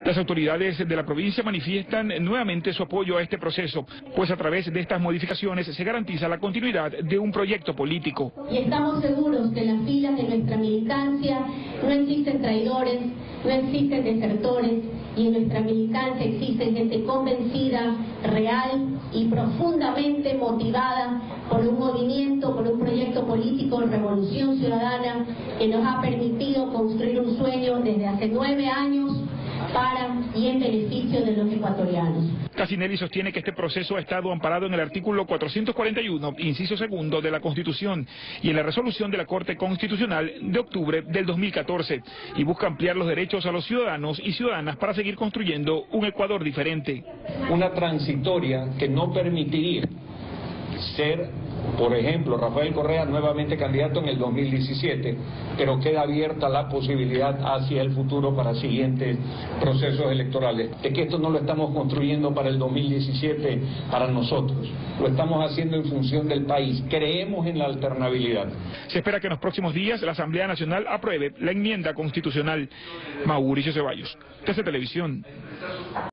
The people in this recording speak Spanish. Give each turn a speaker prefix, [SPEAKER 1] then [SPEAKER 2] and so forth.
[SPEAKER 1] Las autoridades de la provincia manifiestan nuevamente su apoyo a este proceso, pues a través de estas modificaciones se garantiza la continuidad de un proyecto político.
[SPEAKER 2] Y estamos seguros que en las filas de nuestra militancia no existen traidores, no existen desertores, y en nuestra militancia existe gente convencida, real y profundamente motivada por un movimiento, por un proyecto político de revolución ciudadana que nos ha permitido construir un sueño desde hace 9 años para y en beneficio de los ecuatorianos.
[SPEAKER 1] Cassinelli sostiene que este proceso ha estado amparado en el artículo 441, inciso segundo de la Constitución y en la resolución de la Corte Constitucional de octubre del 2014 y busca ampliar los derechos a los ciudadanos y ciudadanas para seguir construyendo un Ecuador diferente.
[SPEAKER 3] Una transitoria que no permitiría ser, por ejemplo, Rafael Correa nuevamente candidato en el 2017, pero queda abierta la posibilidad hacia el futuro para siguientes procesos electorales. De que esto no lo estamos construyendo para el 2017 para nosotros, lo estamos haciendo en función del país. Creemos en la alternabilidad.
[SPEAKER 1] Se espera que en los próximos días la Asamblea Nacional apruebe la enmienda constitucional. Mauricio Ceballos, TC Televisión.